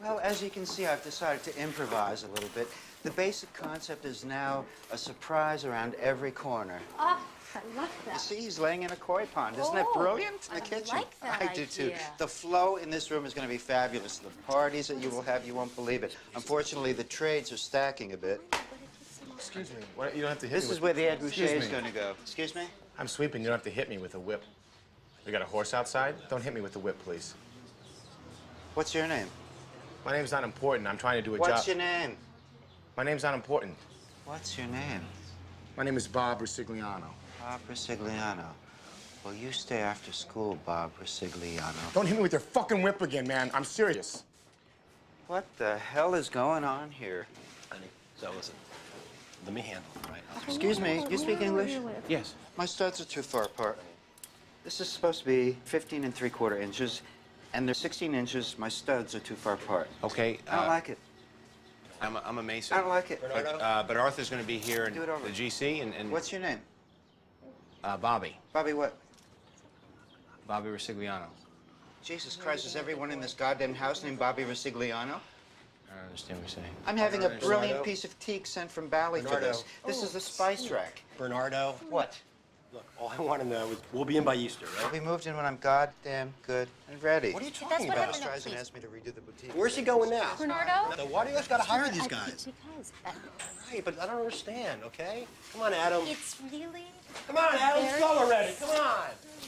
Well, as you can see, I've decided to improvise a little bit. The basic concept is now a surprise around every corner. Oh, I love that. You see, he's laying in a koi pond. Isn't that brilliant in the kitchen? I like that I do, too. idea. The flow in this room is going to be fabulous. The parties that you will have, you won't believe it. Unfortunately, the trades are stacking a bit. Excuse me. What, you don't have to hit This me with... is where the Ed Boucher Excuse is me. going to go. Excuse me? I'm sweeping. You don't have to hit me with a whip. We got a horse outside? Don't hit me with the whip, please. What's your name? My name's not important. I'm trying to do a job. What's your name? My name's not important. What's your name? My name is Bob Risigliano. Bob Risigliano. Well, you stay after school, Bob Risigliano. Don't hit me with your fucking whip again, man. I'm serious. What the hell is going on here? Honey, so listen. Let me handle it, right? Excuse me, you speak English? Yes. My studs are too far apart. This is supposed to be 15 3/4 inches, and they're 16 inches. My studs are too far apart. Okay. I don't like it. I'm a Mason. I don't like it. But Arthur's going to be here in Do it over. the GC, and What's your name? Bobby. Bobby what? Bobby Risigliano. Jesus Christ, is everyone in this goddamn house named Bobby Risigliano? I don't understand what you're saying. I'm having a Bernardo. brilliant piece of teak sent from Bali for this. This is the spice rack. Bernardo. What? Look, all I want to know is we'll be in by Easter, I'll right? be moved in when I'm goddamn good and ready. What are you talking what about? happened. Streisand asked me to redo the boutique. Where's he going now? Bernardo? So why do you guys got to hire these guys? Because Right, but I don't understand, okay? Come on, Adam. it's really... Come on, Adam. Let's very- go already. Come on.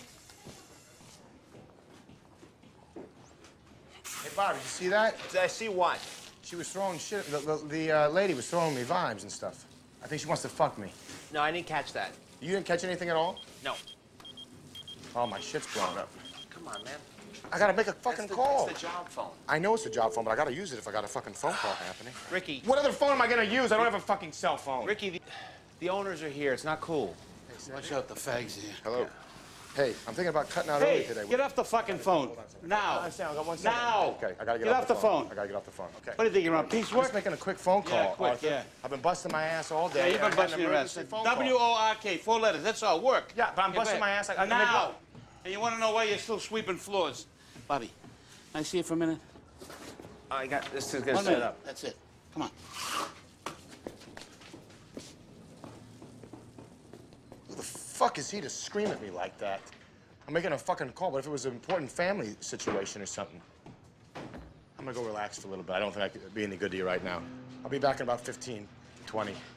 Hey, Bob, did you see that? Did I see what? She was throwing shit. The lady was throwing me vibes and stuff. I think she wants to fuck me. No, I didn't catch that. You didn't catch anything at all? No. Oh, my shit's blown up. Come on, man. I gotta make a fucking call. That's the job phone. I know it's a job phone, but I gotta use it if I got a fucking phone call happening. Ricky. What other phone am I gonna use? I don't have a fucking cell phone. Ricky, the owners are here. It's not cool. Watch out, the fags here. Hello. Hey, I'm thinking about cutting out early Hey, today. get off the fucking phone. Now. I got 1 second. Now. Okay, I gotta Get off the phone. I gotta get off the phone. Okay. What do you think, you're on piecework? Just making a quick phone call, Yeah, quick, Arthur. yeah. I've been busting my ass all day. Yeah, you've I been got an busting your ass. emergency phone call. W-O-R-K, 4 letters, that's all, work. Yeah, but I'm Get busting back. my ass. I Now. And you want to know why you're still sweeping floors? Bobby, can I see it for a minute? I got this is gonna 1 set minute. up. That's it. Come on. Who the fuck is he to scream at me like that? I'm making a fucking call, but if it was an important family situation or something, I'm gonna go relax for a little bit. I don't think I could be any good to you right now. I'll be back in about 15, 20.